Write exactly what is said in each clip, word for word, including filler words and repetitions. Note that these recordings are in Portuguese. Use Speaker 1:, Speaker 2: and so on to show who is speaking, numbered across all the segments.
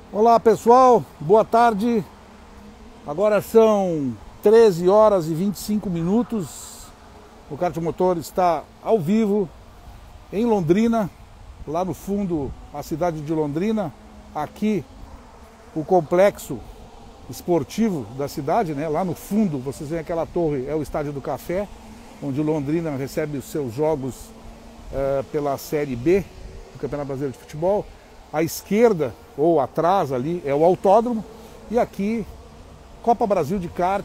Speaker 1: Olá pessoal, boa tarde. Agora são treze horas e vinte e cinco minutos. O Kart Motor está ao vivo em Londrina, lá no fundo a cidade de Londrina. Aqui o complexo esportivo da cidade, né? Lá no fundo vocês veem aquela torre, é o Estádio do Café, onde o Londrina recebe os seus jogos uh, pela Série B do Campeonato Brasileiro de Futebol. À esquerda, ou atrás ali, é o autódromo. E aqui, Copa Brasil de Kart.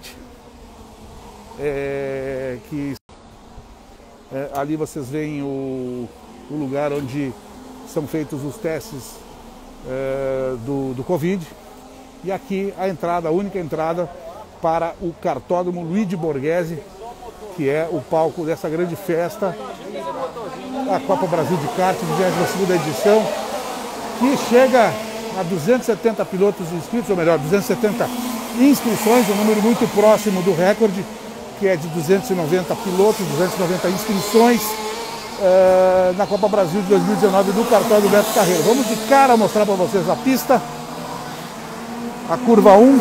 Speaker 1: É, que, é, ali vocês veem o, o lugar onde são feitos os testes é, do, do Covid. E aqui a entrada, a única entrada para o Kartódromo Luigi Borghese, que é o palco dessa grande festa, a Copa Brasil de Kart, vigésima segunda edição, que chega a duzentos e setenta pilotos inscritos, ou melhor, duzentas e setenta inscrições, um número muito próximo do recorde, que é de duzentos e noventa pilotos, duzentas e noventa inscrições uh, na Copa Brasil de dois mil e dezenove do Kartódromo Beto Carreiro. Vamos de cara mostrar para vocês a pista, a curva um.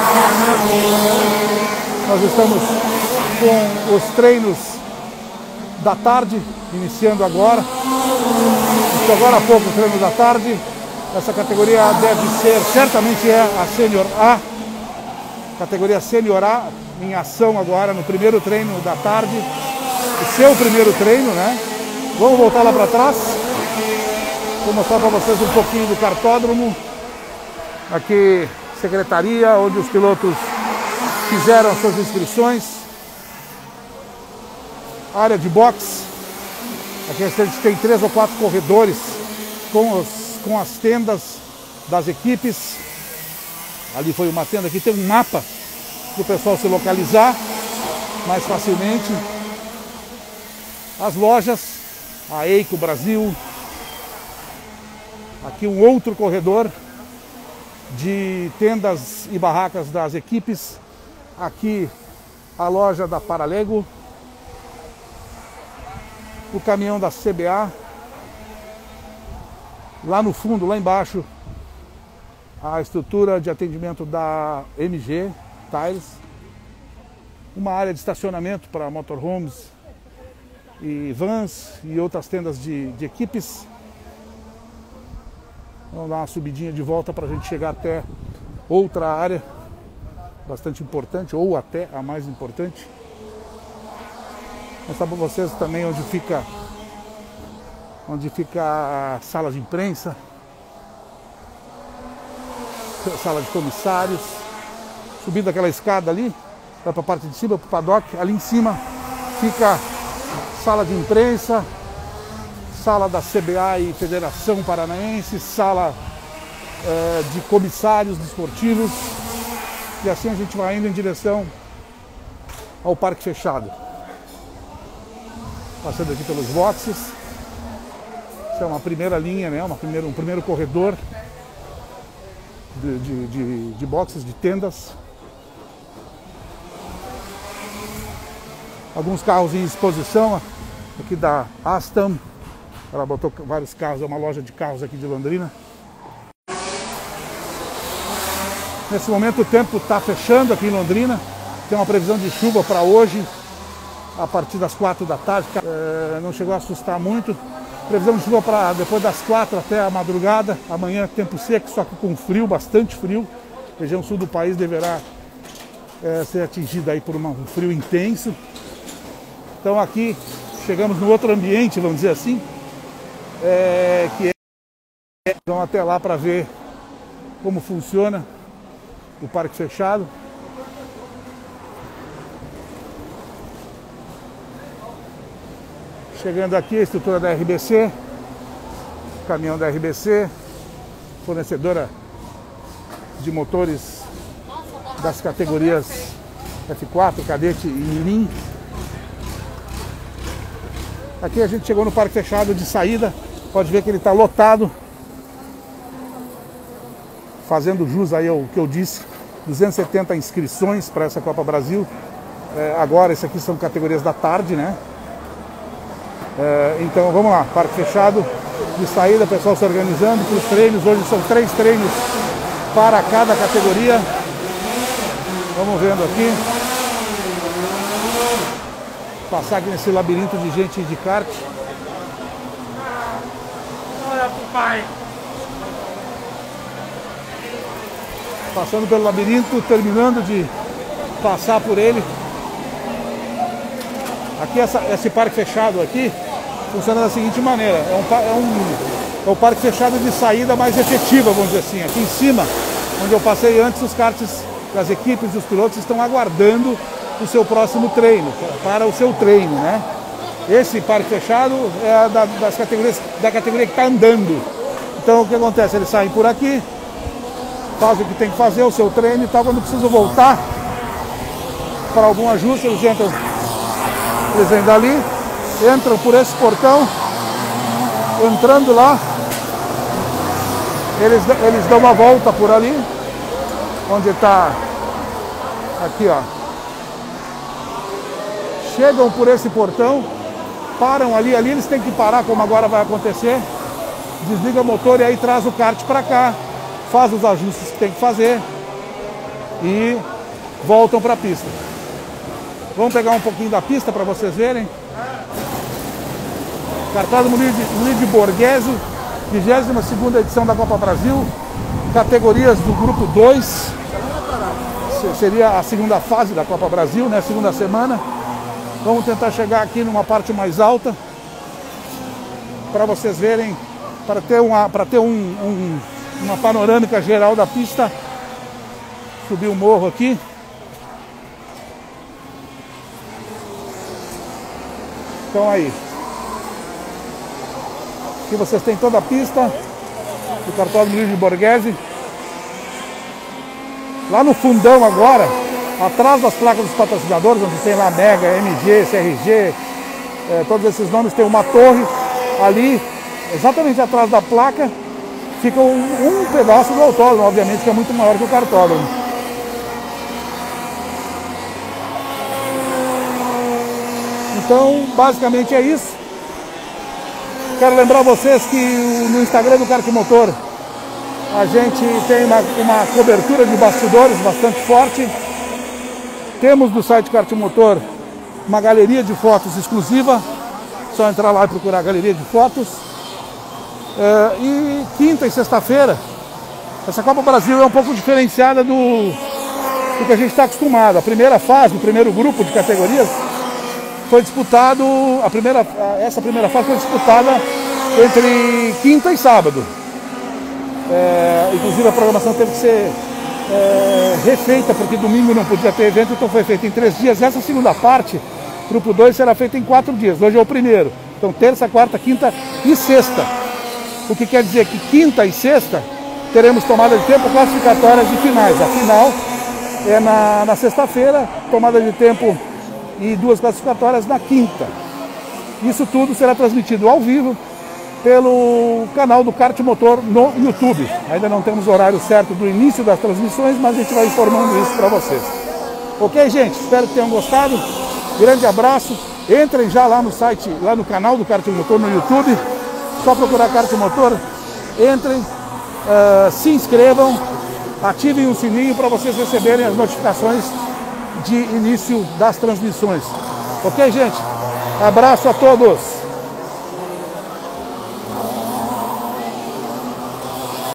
Speaker 1: Nós estamos com os treinos da tarde, iniciando agora. Agora há pouco o treino da tarde. Essa categoria deve ser, certamente é a Sênior A. Categoria Sênior A em ação agora no primeiro treino da tarde. O seu primeiro treino, né? Vamos voltar lá para trás. Vou mostrar para vocês um pouquinho do kartódromo. Aqui, secretaria, onde os pilotos fizeram suas inscrições. Área de boxe. Aqui a gente tem três ou quatro corredores com, os, com as tendas das equipes. Ali foi uma tenda, aqui tem um mapa para o pessoal se localizar mais facilmente. As lojas, a Eico Brasil. Aqui um outro corredor de tendas e barracas das equipes. Aqui a loja da Paralego. O caminhão da C B A, lá no fundo, lá embaixo, a estrutura de atendimento da M G Tires, uma área de estacionamento para motorhomes e vans e outras tendas de, de equipes. Vamos dar uma subidinha de volta para a gente chegar até outra área bastante importante, ou até a mais importante. Mostrar para vocês também onde fica, onde fica a sala de imprensa, sala de comissários. Subindo aquela escada ali, vai para a parte de cima, para o paddock. Ali em cima fica sala de imprensa, sala da C B A e Federação Paranaense, sala é, de comissários desportivos. E assim a gente vai indo em direção ao parque fechado. Passando aqui pelos boxes. Isso é uma primeira linha, né? Uma primeira, um primeiro corredor de, de, de, de boxes, de tendas. Alguns carros em exposição. Aqui da Aston. Ela botou vários carros, é uma loja de carros aqui de Londrina. Nesse momento o tempo está fechando aqui em Londrina. Tem uma previsão de chuva para hoje, a partir das quatro da tarde. É, não chegou a assustar muito. Previsão de chuva para depois das quatro até a madrugada. Amanhã tempo seco, só que com frio, bastante frio. A região sul do país deverá é, ser atingida aí por uma, um frio intenso. Então aqui chegamos no outro ambiente, vamos dizer assim, é, que é... Vamos até lá para ver como funciona o parque fechado. Chegando aqui a estrutura da R B C, caminhão da R B C, fornecedora de motores das categorias F quatro, Cadete e Mirim. Aqui a gente chegou no parque fechado de saída, pode ver que ele está lotado, fazendo jus aí ao que eu disse, duzentas e setenta inscrições para essa Copa Brasil. É, agora, isso aqui são categorias da tarde, né? É, então vamos lá, parque fechado de saída, pessoal se organizando para os treinos. Hoje são três treinos para cada categoria. Vamos vendo aqui. Passar aqui nesse labirinto de gente de kart.
Speaker 2: Olha pro pai.
Speaker 1: Passando pelo labirinto, terminando de passar por ele. Aqui essa, esse parque fechado aqui funciona da seguinte maneira. É um, é um, é um parque fechado de saída mais efetiva, vamos dizer assim. Aqui em cima, onde eu passei antes, os karts das equipes e os pilotos estão aguardando o seu próximo treino, para o seu treino, né? Esse parque fechado é da, das categorias, da categoria que está andando. Então o que acontece? Eles saem por aqui, fazem o que tem que fazer, o seu treino e tal. Quando precisam voltar para algum ajuste, eles entram, eles vêm dali, entram por esse portão, entrando lá, eles, eles dão uma volta por ali, onde está, aqui ó, chegam por esse portão, param ali, ali eles têm que parar, como agora vai acontecer, desliga o motor e aí traz o kart para cá, faz os ajustes que tem que fazer e voltam para a pista. Vamos pegar um pouquinho da pista para vocês verem. Cartaz do Luigi Borghese, vigésima segunda edição da Copa Brasil, categorias do grupo dois, seria a segunda fase da Copa Brasil, né? Segunda semana. Vamos tentar chegar aqui numa parte mais alta para vocês verem, para ter uma, para ter um, um, uma panorâmica geral da pista. Subir o morro aqui. Então aí. Aqui vocês têm toda a pista do cartódromo Luigi Borghese. Lá no fundão agora, atrás das placas dos patrocinadores, onde tem lá Mega, M G, C R G, é, todos esses nomes, tem uma torre ali, exatamente atrás da placa, fica um, um pedaço do autódromo, obviamente, que é muito maior que o cartódromo. Então, basicamente é isso. Quero lembrar vocês que no Instagram do Kart Motor a gente tem uma, uma cobertura de bastidores bastante forte. Temos no site Kart Motor uma galeria de fotos exclusiva. Só entrar lá e procurar a galeria de fotos. É, e quinta e sexta-feira, essa Copa Brasil é um pouco diferenciada do, do que a gente está acostumado. A primeira fase, o primeiro grupo de categorias foi disputado, a primeira, essa primeira fase foi disputada entre quinta e sábado. É, inclusive a programação teve que ser é, refeita, porque domingo não podia ter evento, então foi feita em três dias. Essa segunda parte, grupo dois, será feita em quatro dias. Hoje é o primeiro. Então terça, quarta, quinta e sexta. O que quer dizer que quinta e sexta teremos tomada de tempo classificatórias e finais. A final é na, na sexta-feira, tomada de tempo e duas classificatórias na quinta. Isso tudo será transmitido ao vivo pelo canal do Kart Motor no YouTube. Ainda não temos o horário certo do início das transmissões, mas a gente vai informando isso para vocês. Ok, gente? Espero que tenham gostado. Grande abraço. Entrem já lá no site, lá no canal do Kart Motor no YouTube. Só procurar Kart Motor. Entrem, uh, se inscrevam, ativem o sininho para vocês receberem as notificações de início das transmissões. Ok, gente? Abraço a todos!